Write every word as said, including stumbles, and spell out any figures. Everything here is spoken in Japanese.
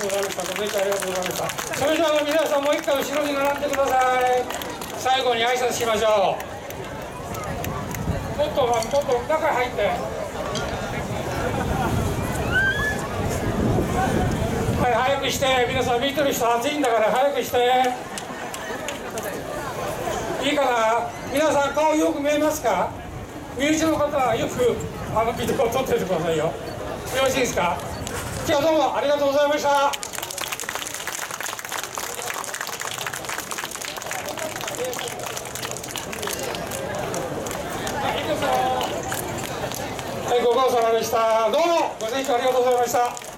ございました。ご清聴ありがとうございました。それじゃあ皆さんもう一回後ろに並んでください。最後に挨拶しましょう。もっともっと中入って。はい、早くして。皆さん見てる人暑いんだから早くして。いいかな。皆さん顔よく見えますか。身内の方はよくあのビデオを撮っておいてくださいよ。よろしいですか。今日はどうもありがとうございました。はい、ご苦労様でした。どうもご清聴ありがとうございました。